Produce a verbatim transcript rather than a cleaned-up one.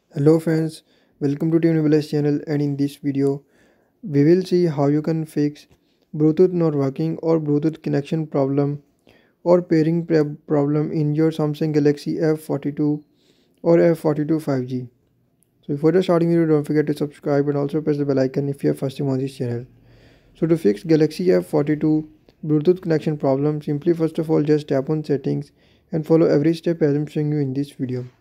Hello friends, welcome to Team Nicholas channel, and in this video we will see how you can fix Bluetooth not working or Bluetooth connection problem or pairing pre- problem in your Samsung Galaxy F forty-two or F forty-two five G. So before the starting video, don't forget to subscribe and also press the bell icon if you are first time on this channel. So to fix Galaxy F forty-two Bluetooth connection problem, simply first of all just tap on settings and follow every step as I'm showing you in this video.